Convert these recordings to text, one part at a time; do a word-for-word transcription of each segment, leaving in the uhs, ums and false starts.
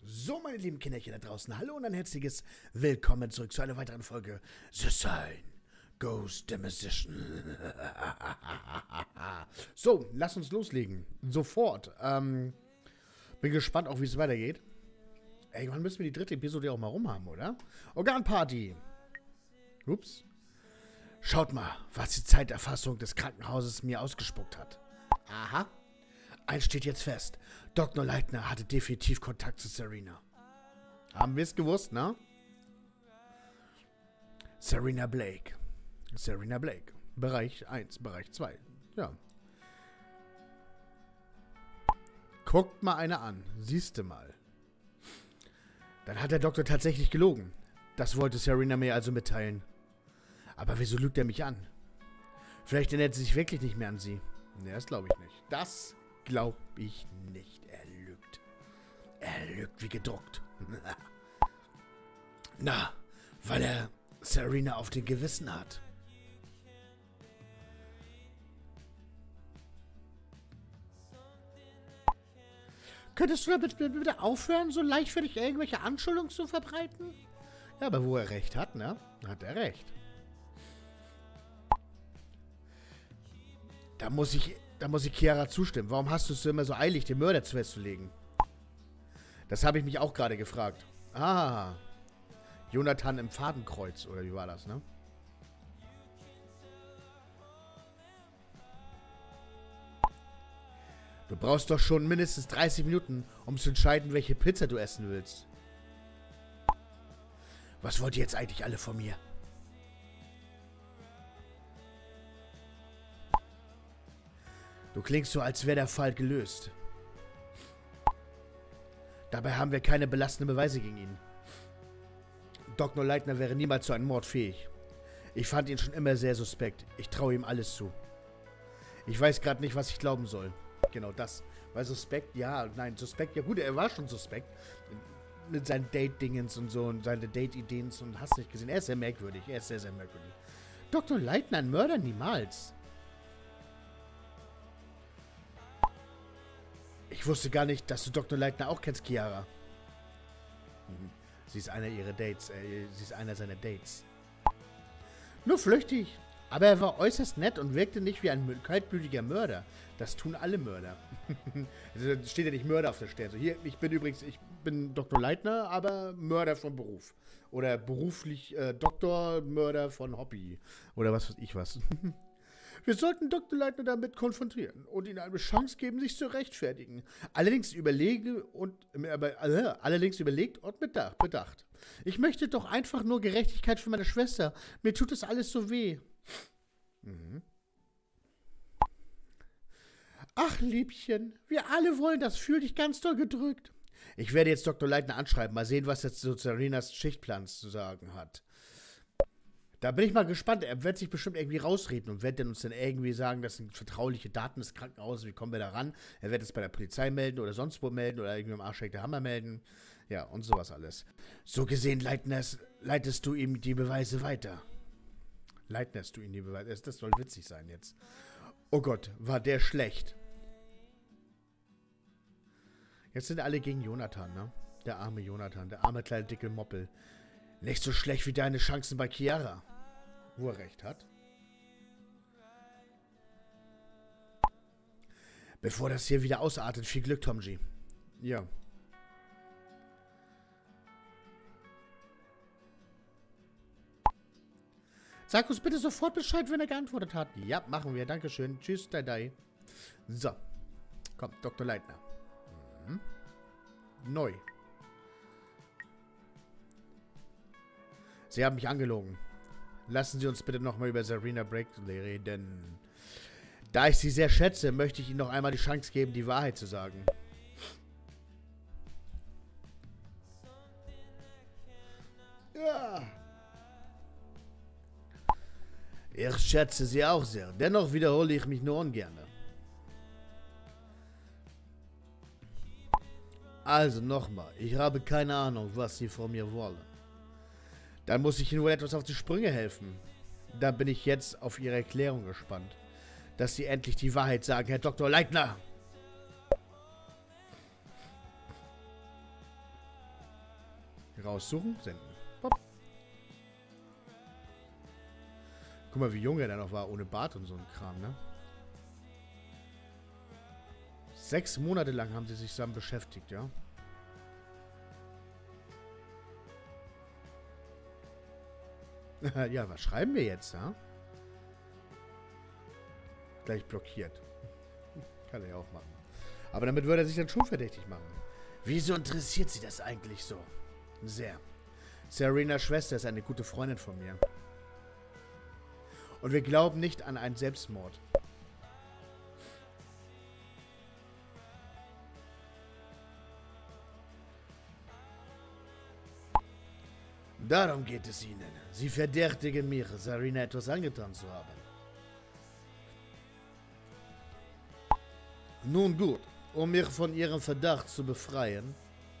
So, meine lieben Kinderchen da draußen, hallo und ein herzliches Willkommen zurück zu einer weiteren Folge The Sign Goes the Musician. So, lass uns loslegen. Sofort. Ähm, bin gespannt auch, wie es weitergeht. Irgendwann müssen wir die dritte Episode ja auch mal rumhaben, oder? Organparty. Ups. Schaut mal, was die Zeiterfassung des Krankenhauses mir ausgespuckt hat. Aha. Eins steht jetzt fest. Doktor Leitner hatte definitiv Kontakt zu Serena. Haben wir es gewusst, ne? Serena Blake. Serena Blake. Bereich eins, Bereich zwei. Ja. Guckt mal einer an. Siehste mal. Dann hat der Doktor tatsächlich gelogen. Das wollte Serena mir also mitteilen. Aber wieso lügt er mich an? Vielleicht erinnert er sich wirklich nicht mehr an sie. Ne, das glaube ich nicht. Das glaube ich nicht. Er lügt. Er lügt wie gedruckt. Na, weil er Serena auf dem Gewissen hat. Könntest du damit bitte aufhören, so leichtfertig irgendwelche Anschuldigungen zu verbreiten? Ja, aber wo er recht hat, ne? Hat er recht. Da muss ich, da muss ich Chiara zustimmen. Warum hast du es immer so eilig, den Mörder festzulegen? Das habe ich mich auch gerade gefragt. Ah, Jonathan im Fadenkreuz, oder wie war das, ne? Du brauchst doch schon mindestens dreißig Minuten, um zu entscheiden, welche Pizza du essen willst. Was wollt ihr jetzt eigentlich alle von mir? Du klingst so, als wäre der Fall gelöst. Dabei haben wir keine belastenden Beweise gegen ihn. Doktor Leitner wäre niemals zu einem Mord fähig. Ich fand ihn schon immer sehr suspekt. Ich traue ihm alles zu. Ich weiß gerade nicht, was ich glauben soll. Genau das. Weil suspekt, ja, nein, suspekt, ja gut, er war schon suspekt. Mit seinen Date-Dingens und so und seine Date-Ideen und hast nicht gesehen. Er ist sehr merkwürdig. Er ist sehr, sehr merkwürdig. Doktor Leitner, ein Mörder niemals. Ich wusste gar nicht, dass du Doktor Leitner auch kennst, Chiara. Mhm. Sie ist einer ihrer Dates. Äh, sie ist einer seiner Dates. Nur flüchtig. Aber er war äußerst nett und wirkte nicht wie ein kaltblütiger Mörder. Das tun alle Mörder. Also, da steht ja nicht Mörder auf der Stelle. So, hier, ich bin übrigens, ich bin Doktor Leitner, aber Mörder von Beruf. Oder beruflich äh, Doktor, Mörder von Hobby. Oder was weiß ich was. Wir sollten Doktor Leitner damit konfrontieren und ihm eine Chance geben, sich zu rechtfertigen. Allerdings überlege und äh, allerdings überlegt und bedacht, bedacht. Ich möchte doch einfach nur Gerechtigkeit für meine Schwester. Mir tut das alles so weh. Mhm. Ach, Liebchen, wir alle wollen das. Fühl dich ganz doll gedrückt. Ich werde jetzt Doktor Leitner anschreiben. Mal sehen, was er zu Serenas Schichtplan zu sagen hat. Da bin ich mal gespannt. Er wird sich bestimmt irgendwie rausreden und wird dann uns dann irgendwie sagen, das sind vertrauliche Daten des Krankenhauses. Wie kommen wir da ran? Er wird es bei der Polizei melden oder sonst wo melden oder irgendwie im Arschleck der Hammer melden. Ja, und sowas alles. So gesehen leitnest, leitest du ihm die Beweise weiter. Leitnest du ihm die Beweise? Das soll witzig sein jetzt. Oh Gott, war der schlecht. Jetzt sind alle gegen Jonathan, ne? Der arme Jonathan, der arme kleine dicke Moppel. Nicht so schlecht wie deine Chancen bei Chiara. Wo er recht hat. Bevor das hier wieder ausartet, viel Glück, Tomji. Ja. Sag uns bitte sofort Bescheid, wenn er geantwortet hat. Ja, machen wir. Dankeschön. Tschüss, Dai. So. Komm, Doktor Leitner. Mhm. Neu. Sie haben mich angelogen. Lassen Sie uns bitte nochmal über Serena Blake reden. Da ich Sie sehr schätze, möchte ich Ihnen noch einmal die Chance geben, die Wahrheit zu sagen. Ja. Ich schätze Sie auch sehr. Dennoch wiederhole ich mich nur ungern. Also nochmal. Ich habe keine Ahnung, was Sie von mir wollen. Dann muss ich Ihnen wohl etwas auf die Sprünge helfen. Da bin ich jetzt auf Ihre Erklärung gespannt. Dass Sie endlich die Wahrheit sagen, Herr Doktor Leitner. Raussuchen, senden. Pop. Guck mal, wie jung er da noch war, ohne Bart und so ein Kram, ne? Sechs Monate lang haben sie sich zusammen beschäftigt, ja? Ja, was schreiben wir jetzt, ja? Gleich blockiert. Kann er ja auch machen. Aber damit würde er sich dann schon verdächtig machen. Wieso interessiert sie das eigentlich so? Sehr. Serenas Schwester ist eine gute Freundin von mir. Und wir glauben nicht an einen Selbstmord. Darum geht es ihnen. Sie verdächtigen mich, Serena etwas angetan zu haben. Nun gut, um mich von ihrem Verdacht zu befreien.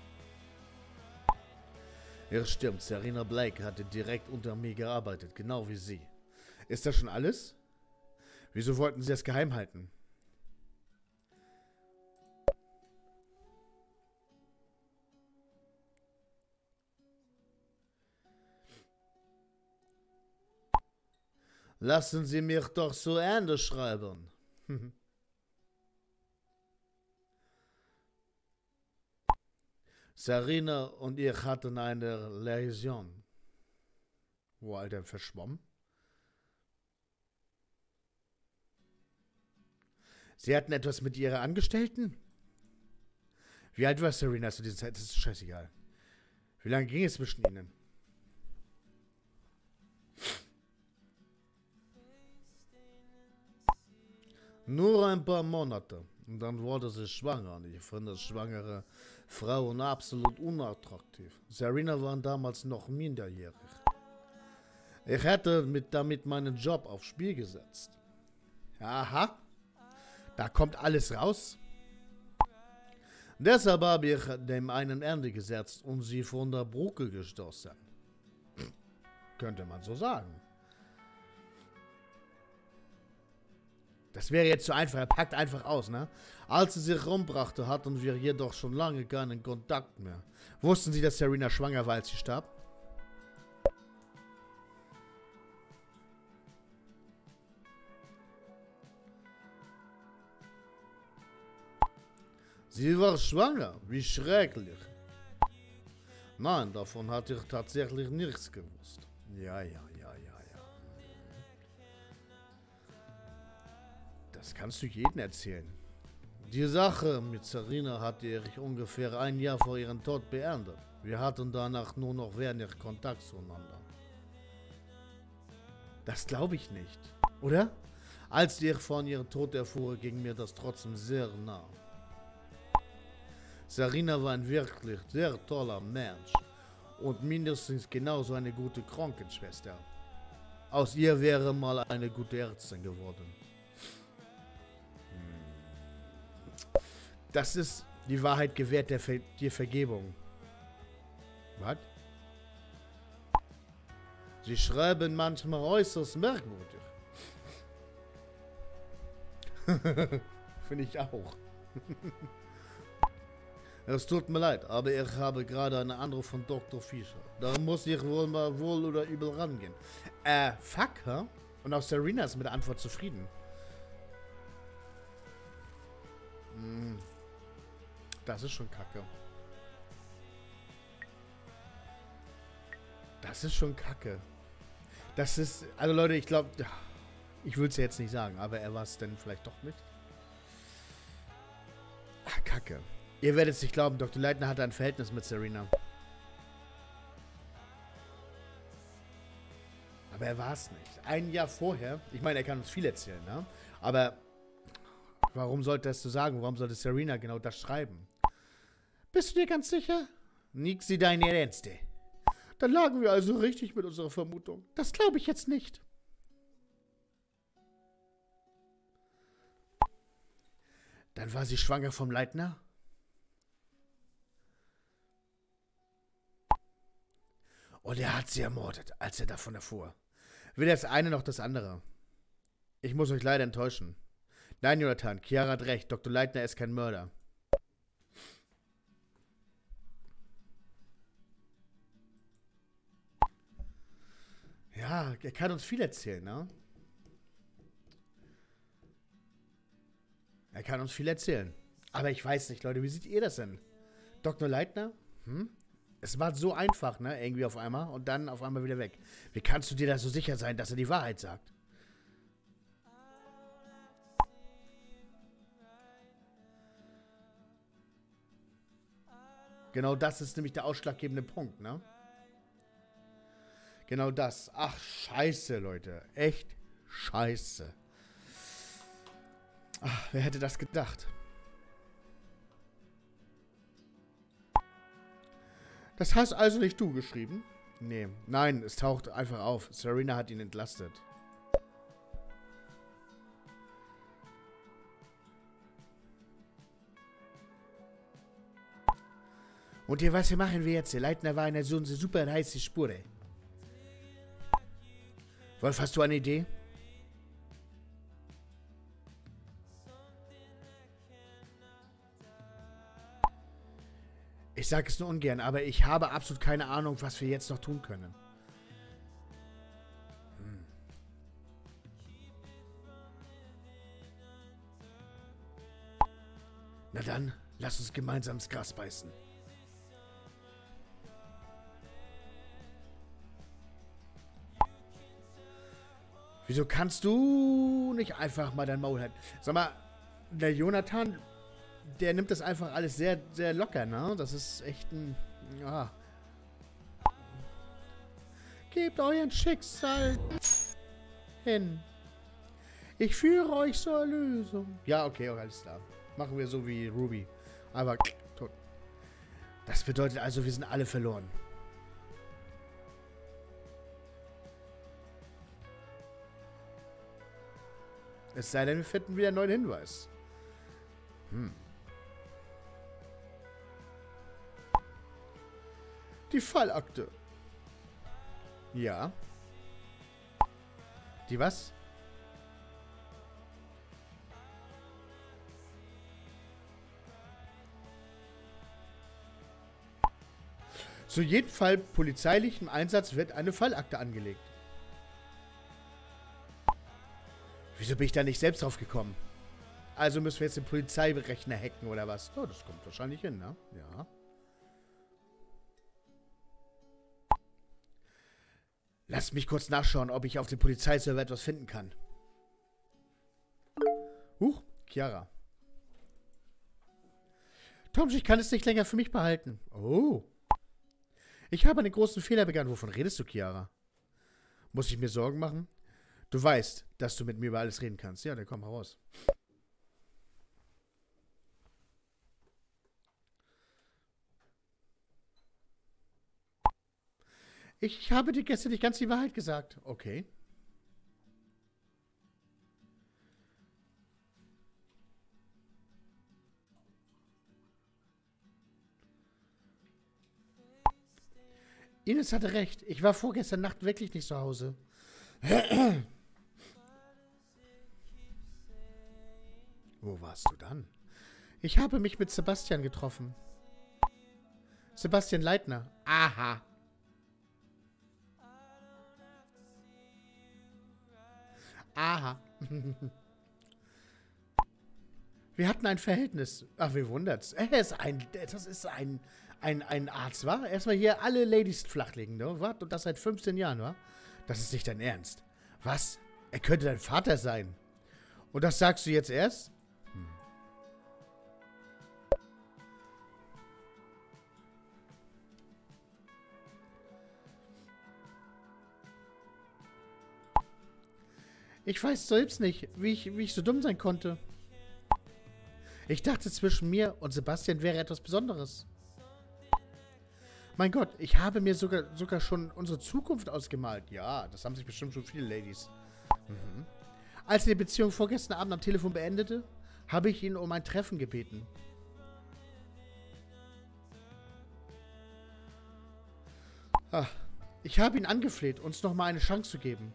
Ja, stimmt, Serena Blake hatte direkt unter mir gearbeitet, genau wie sie. Ist das schon alles? Wieso wollten sie es geheim halten? Lassen Sie mich doch zu Ende schreiben. Serena und ich hatten eine Liaison. Wo, Alter, verschwommen? Sie hatten etwas mit ihrer Angestellten? Wie alt war Serena zu dieser Zeit? Das ist scheißegal. Wie lange ging es zwischen ihnen? Nur ein paar Monate. Und dann wurde sie schwanger. Und ich finde schwangere Frauen absolut unattraktiv. Serena war damals noch minderjährig. Ich hätte mit, damit meinen Job aufs Spiel gesetzt. Aha. Da kommt alles raus. Deshalb habe ich dem einen Ende gesetzt und sie von der Brücke gestoßen. Könnte man so sagen. Das wäre jetzt zu einfach, er packt einfach aus, ne? Als sie sich rumbrachte, hatten wir jedoch schon lange keinen Kontakt mehr. Wussten Sie, dass Serena schwanger war, als sie starb? Sie war schwanger, wie schrecklich. Nein, davon hatte ich tatsächlich nichts gewusst. Ja, ja, ja, ja, ja. Das kannst du jedem erzählen. Die Sache mit Serena hatte ich ungefähr ein Jahr vor ihrem Tod beendet. Wir hatten danach nur noch wenig Kontakt zueinander. Das glaube ich nicht, oder? Als ich von ihrem Tod erfuhr, ging mir das trotzdem sehr nah. Serena war ein wirklich sehr toller Mensch und mindestens genauso eine gute Krankenschwester. Aus ihr wäre mal eine gute Ärztin geworden. Das ist die Wahrheit gewährt der Ver dir Vergebung. Was? Sie schreiben manchmal äußerst merkwürdig. Finde ich auch. Es tut mir leid, aber ich habe gerade eine Anruf von Doktor Fischer. Da muss ich wohl mal wohl oder übel rangehen. Äh, fuck, hä? Und auch Serena ist mit der Antwort zufrieden. Hm. Das ist schon kacke. Das ist schon kacke. Das ist, also Leute, ich glaube, ich will es ja jetzt nicht sagen, aber er war es denn vielleicht doch nicht. Ach, kacke. Ihr werdet es nicht glauben, Doktor Leitner hatte ein Verhältnis mit Serena. Aber er war es nicht. Ein Jahr vorher, ich meine, er kann uns viel erzählen, ne? Aber warum sollte er es so sagen? Warum sollte Serena genau das schreiben? Bist du dir ganz sicher? Nixi deine Ernste. Dann lagen wir also richtig mit unserer Vermutung. Das glaube ich jetzt nicht. Dann war sie schwanger vom Leitner? Und er hat sie ermordet, als er davon erfuhr. Weder das eine noch das andere. Ich muss euch leider enttäuschen. Nein, Jonathan, Chiara hat recht. Doktor Leitner ist kein Mörder. Ah, er kann uns viel erzählen, ne? Er kann uns viel erzählen. Aber ich weiß nicht, Leute, wie seht ihr das denn? Doktor Leitner? Hm? Es war so einfach, ne? Irgendwie auf einmal. Und dann auf einmal wieder weg. Wie kannst du dir da so sicher sein, dass er die Wahrheit sagt? Genau das ist nämlich der ausschlaggebende Punkt, ne? Genau das. Ach, scheiße, Leute. Echt scheiße. Ach, wer hätte das gedacht? Das hast also nicht du geschrieben? Nee. Nein, es taucht einfach auf. Serena hat ihn entlastet. Und ihr, was machen wir jetzt? Der Leitner war eine so eine super heiße Spur. Wolf, hast du eine Idee? Ich sage es nur ungern, aber ich habe absolut keine Ahnung, was wir jetzt noch tun können. Hm. Na dann, lass uns gemeinsam ins Gras beißen. Wieso kannst du nicht einfach mal dein Maul halten? Sag mal, der Jonathan, der nimmt das einfach alles sehr, sehr locker, ne? Das ist echt ein... Ja. Gebt euren Schicksal hin. Ich führe euch zur Lösung. Ja, okay, alles klar. Machen wir so wie Ruby. Aber tot. Das bedeutet also, wir sind alle verloren. Es sei denn, wir finden wieder einen neuen Hinweis. Hm. Die Fallakte. Ja. Die was? Zu jedem Fall polizeilichem Einsatz wird eine Fallakte angelegt. Wieso bin ich da nicht selbst drauf gekommen? Also müssen wir jetzt den Polizeirechner hacken oder was? Oh, das kommt wahrscheinlich hin, ne? Ja. Lass mich kurz nachschauen, ob ich auf dem Polizeiserver etwas finden kann. Huch, Chiara. Tom, ich kann es nicht länger für mich behalten. Oh. Ich habe einen großen Fehler begangen. Wovon redest du, Chiara? Muss ich mir Sorgen machen? Du weißt, dass du mit mir über alles reden kannst. Ja, dann komm heraus. Ich habe dir gestern nicht ganz die Wahrheit gesagt. Okay. Ines hatte recht. Ich war vorgestern Nacht wirklich nicht zu Hause. Wo warst du dann? Ich habe mich mit Sebastian getroffen. Sebastian Leitner. Aha. Aha. Wir hatten ein Verhältnis. Ach, wie wundert's. Er ist ein, das ist ein, ein, ein Arzt, wa? Erstmal hier alle Ladies flachlegen, ne? Was? Und das seit fünfzehn Jahren, wa? Das ist nicht dein Ernst. Was? Er könnte dein Vater sein. Und das sagst du jetzt erst? Hm. Ich weiß selbst nicht, wie ich, wie ich so dumm sein konnte. Ich dachte, zwischen mir und Sebastian wäre etwas Besonderes. Mein Gott, ich habe mir sogar, sogar schon unsere Zukunft ausgemalt. Ja, das haben sich bestimmt schon viele Ladies. Mhm. Als er die Beziehung vorgestern Abend am Telefon beendete, habe ich ihn um ein Treffen gebeten. Ach, ich habe ihn angefleht, uns nochmal eine Chance zu geben.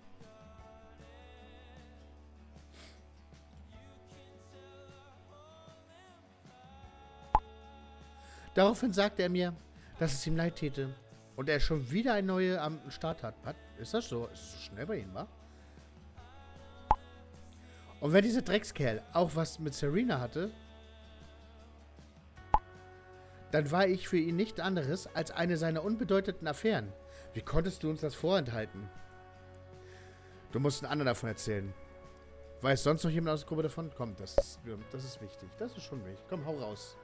Daraufhin sagte er mir, dass es ihm leid täte, Und er schon wieder eine neue am Start hat. Was? Ist das so? Ist das so schnell bei ihm, wa? Und wenn dieser Dreckskerl auch was mit Serena hatte, dann war ich für ihn nichts anderes als eine seiner unbedeutenden Affären. Wie konntest du uns das vorenthalten? Du musst einen anderen davon erzählen. Weiß sonst noch jemand aus der Gruppe davon? Komm, das ist, das ist wichtig. Das ist schon wichtig. Komm, hau raus.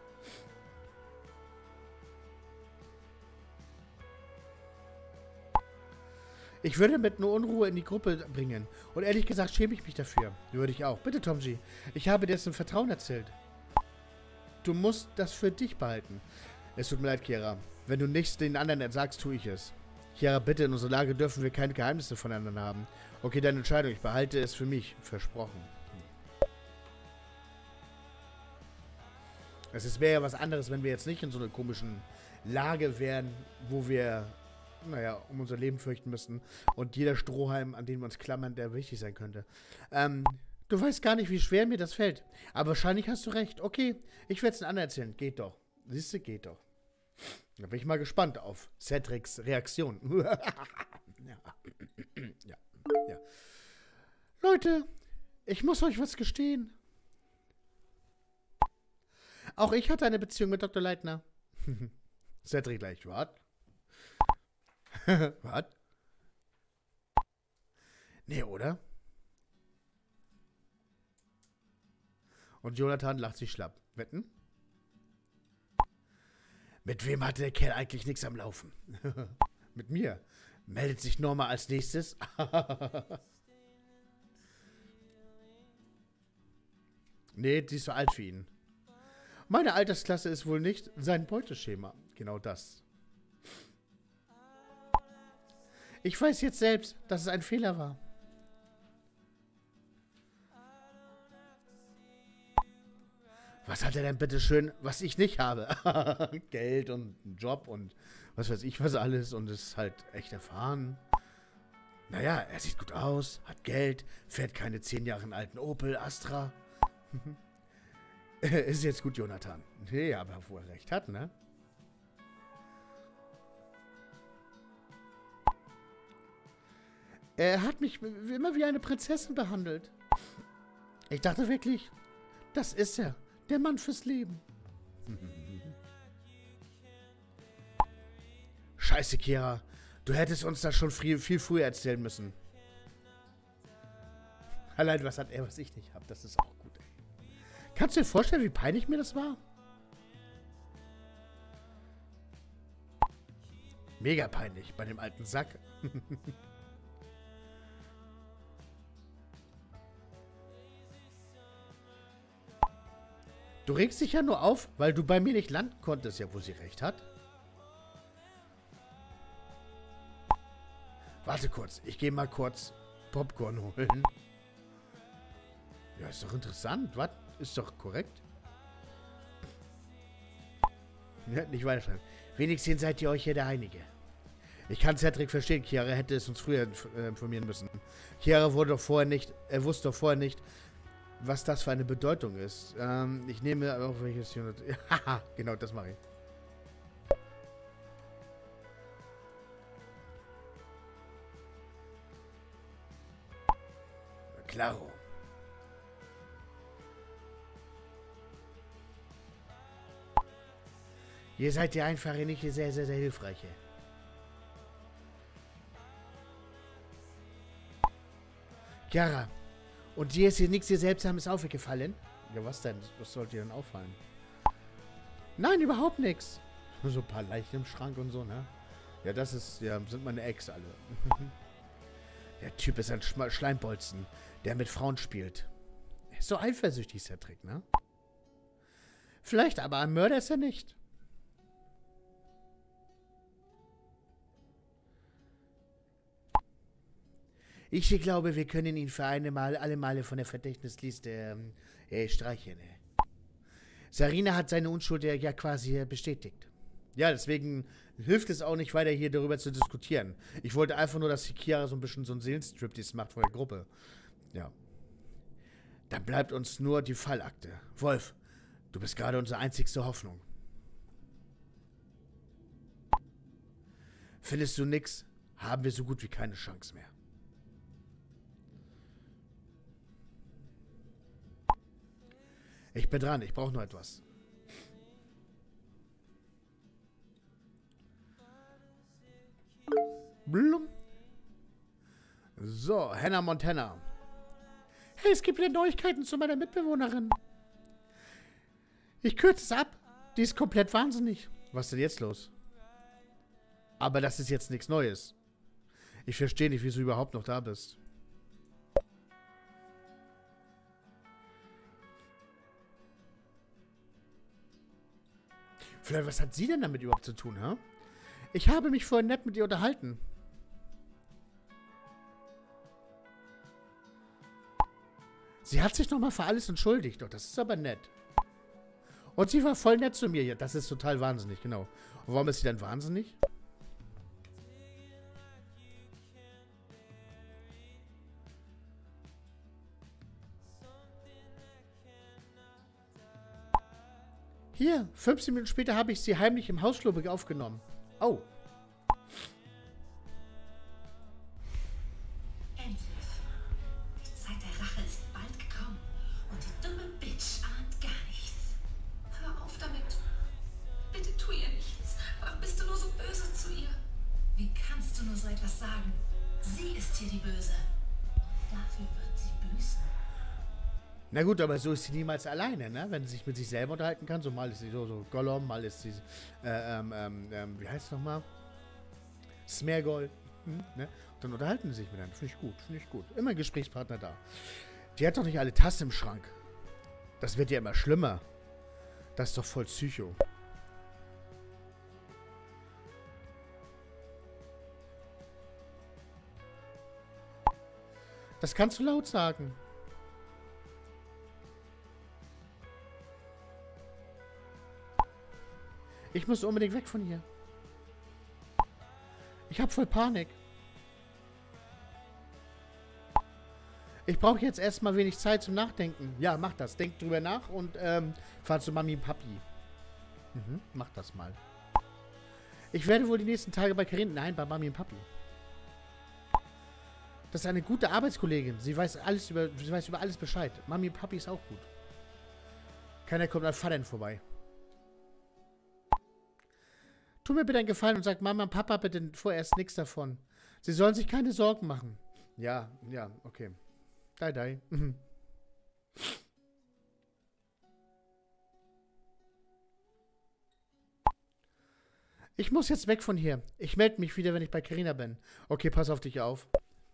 Ich würde mit nur Unruhe in die Gruppe bringen. Und ehrlich gesagt schäme ich mich dafür. Würde ich auch. Bitte, Tomji. Ich habe dir das im Vertrauen erzählt. Du musst das für dich behalten. Es tut mir leid, Chiara. Wenn du nichts den anderen sagst, tue ich es. Chiara, bitte, in unserer Lage dürfen wir keine Geheimnisse voneinander haben. Okay, deine Entscheidung. Ich behalte es für mich. Versprochen. Es wäre ja was anderes, wenn wir jetzt nicht in so einer komischen Lage wären, wo wir, naja, um unser Leben fürchten müssten. Und jeder Strohhalm, an den wir uns klammern, der wichtig sein könnte. Ähm, du weißt gar nicht, wie schwer mir das fällt. Aber wahrscheinlich hast du recht. Okay, ich werde es den anderen erzählen. Geht doch. Siehst du, geht doch. Da bin ich mal gespannt auf Cedrics Reaktion. ja. ja. Ja. Leute, ich muss euch was gestehen. Auch ich hatte eine Beziehung mit Doktor Leitner. Cedric gleich, was? Was? Nee, oder? Und Jonathan lacht sich schlapp. Wetten? Mit wem hatte der Kerl eigentlich nichts am Laufen? Mit mir. Meldet sich Norma als nächstes? Nee, die ist so alt für ihn. Meine Altersklasse ist wohl nicht sein Beuteschema. Genau das. Ich weiß jetzt selbst, dass es ein Fehler war. Was hat er denn bitte schön, was ich nicht habe? Geld und einen Job und was weiß ich was alles und ist halt echt erfahren. Naja, er sieht gut aus, hat Geld, fährt keine zehn Jahre alten Opel Astra. Ist jetzt gut, Jonathan. Nee, aber wo er recht hat, ne? Er hat mich immer wie eine Prinzessin behandelt. Ich dachte wirklich, das ist er. Der Mann fürs Leben. Scheiße, Chiara. Du hättest uns das schon viel, viel früher erzählen müssen. Allein, was hat er, was ich nicht habe. Das ist auch gut, ey. Kannst du dir vorstellen, wie peinlich mir das war? Mega peinlich bei dem alten Sack. Du regst dich ja nur auf, weil du bei mir nicht landen konntest, ja, wo sie recht hat. Warte kurz, ich gehe mal kurz Popcorn holen. Ja, ist doch interessant, was? Ist doch korrekt. Ja, nicht weiterschreiben. Wenigstens seid ihr euch hier der Einige. Ich kann Cedric verstehen, Chiara hätte es uns früher informieren müssen. Chiara wurde doch vorher nicht, er wusste doch vorher nicht, was das für eine Bedeutung ist. Ähm, ich nehme auch welches hier. Haha, genau, das mache ich. Klaro. Ihr seid die einfache, nicht sehr, sehr, sehr hilfreiche. Chiara, und dir ist hier nichts dir Seltsames aufgefallen? Ja, was denn? Was sollte dir denn auffallen? Nein, überhaupt nichts. So ein paar Leichen im Schrank und so, ne? Ja, das ist, ja, sind meine Ex alle. Der Typ ist ein Schm Schleimbolzen, der mit Frauen spielt. Er ist so eifersüchtig, Cedric, ne? Vielleicht, aber ein Mörder ist er nicht. Ich glaube, wir können ihn für eine Mal, alle Male von der Verdächtisliste ähm, äh, streichen. Sarina hat seine Unschuld ja quasi bestätigt. Ja, deswegen hilft es auch nicht weiter, hier darüber zu diskutieren. Ich wollte einfach nur, dass die Chiara so ein bisschen so einen Seelenstriptease macht vor der Gruppe. Ja. Dann bleibt uns nur die Fallakte. Wolf, du bist gerade unsere einzigste Hoffnung. Findest du nix, haben wir so gut wie keine Chance mehr. Ich bin dran, ich brauche noch etwas. Blum. So, Hannah Montana. Hey, es gibt wieder Neuigkeiten zu meiner Mitbewohnerin. Ich kürze es ab. Die ist komplett wahnsinnig. Was ist denn jetzt los? Aber das ist jetzt nichts Neues. Ich verstehe nicht, wieso du überhaupt noch da bist. Vielleicht, was hat sie denn damit überhaupt zu tun, hä? Ich habe mich vorhin nett mit ihr unterhalten. Sie hat sich nochmal für alles entschuldigt. Doch, das ist aber nett. Und sie war voll nett zu mir. Ja, das ist total wahnsinnig, genau. Und warum ist sie dann wahnsinnig? Hier, fünfzehn Minuten später habe ich sie heimlich im Hausflur aufgenommen. Oh. Endlich. Die Zeit der Rache ist bald gekommen. Und die dumme Bitch ahnt gar nichts. Hör auf damit. Bitte tu ihr nichts. Warum bist du nur so böse zu ihr? Wie kannst du nur so etwas sagen? Sie ist hier die Böse. Und dafür wird sie büßen. Na gut, aber so ist sie niemals alleine, ne? Wenn sie sich mit sich selber unterhalten kann. So mal ist sie so, so Gollum, mal ist sie, äh, ähm, ähm, wie heißt es nochmal? Smeargol. Hm, ne? Und dann unterhalten sie sich miteinander. Finde ich gut, finde ich gut. Immer ein Gesprächspartner da. Die hat doch nicht alle Tassen im Schrank. Das wird ja immer schlimmer. Das ist doch voll Psycho. Das kannst du laut sagen. Ich muss unbedingt weg von hier. Ich habe voll Panik. Ich brauche jetzt erstmal wenig Zeit zum Nachdenken. Ja, mach das. Denk drüber nach und ähm, fahr zu Mami und Papi. Mhm, mach das mal. Ich werde wohl die nächsten Tage bei Karin... Nein, bei Mami und Papi. Das ist eine gute Arbeitskollegin. Sie weiß alles über, sie weiß über alles Bescheid. Mami und Papi ist auch gut. Keiner kommt an Vater vorbei. Tu mir bitte einen Gefallen und sag Mama und Papa bitte vorerst nichts davon. Sie sollen sich keine Sorgen machen. Ja, ja, okay. Dai, dai. Mhm. Ich muss jetzt weg von hier. Ich melde mich wieder, wenn ich bei Carina bin. Okay, pass auf dich auf.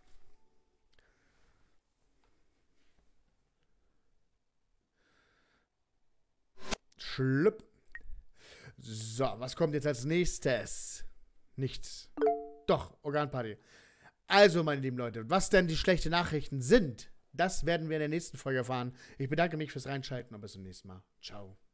Schlüpp. So, was kommt jetzt als nächstes? Nichts. Doch, Organparty. Also, meine lieben Leute, was denn die schlechten Nachrichten sind, das werden wir in der nächsten Folge erfahren. Ich bedanke mich fürs Reinschalten und bis zum nächsten Mal. Ciao.